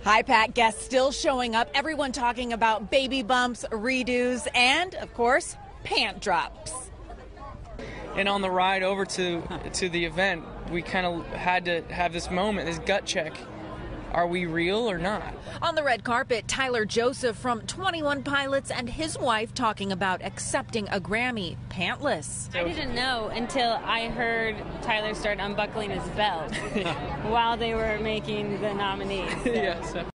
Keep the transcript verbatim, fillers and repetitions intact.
High Pat guests still showing up, everyone talking about baby bumps, redos, and, of course, pant drops. And on the ride over to to the event, we kind of had to have this moment, this gut check. Are we real or not? On the red carpet, Jenna Joseph from twenty-one Pilots and his wife talking about accepting a Grammy pantless. I didn't know until I heard Tyler start unbuckling his belt while they were making the nominees. So. Yeah, so.